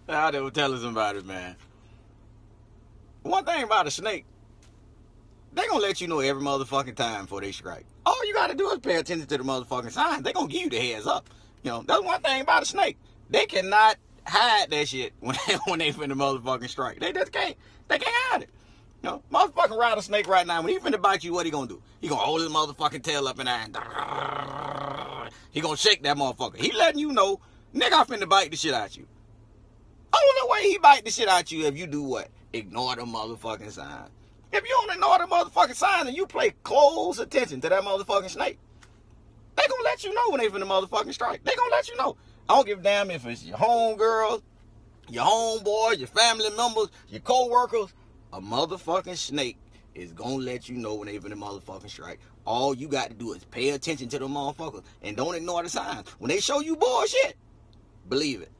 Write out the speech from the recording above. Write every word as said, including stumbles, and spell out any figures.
I was telling somebody, man. One thing about a snake, they gonna let you know every motherfucking time before they strike. All you gotta do is pay attention to the motherfucking signs. They gonna give you the heads up. You know, that's one thing about a snake. They cannot hide that shit when they, when they finna motherfucking strike. They just can't. They can't hide it. You know, motherfucking rattlesnake right now, when he finna bite you, what he gonna do? He gonna hold his motherfucking tail up in there and he gonna shake that motherfucker. He letting you know, nigga, I finna bite the shit out you. Only way he bite the shit out you if you do what? Ignore the motherfucking signs. If you don't ignore the motherfucking signs and you pay close attention to that motherfucking snake, they gonna let you know when they finna motherfucking strike. They gonna let you know. I don't give a damn if it's your homegirls, your homeboys, your family members, your co-workers. A motherfucking snake is gonna let you know when they finna motherfucking strike. All you got to do is pay attention to the motherfuckers and don't ignore the signs. When they show you bullshit, believe it.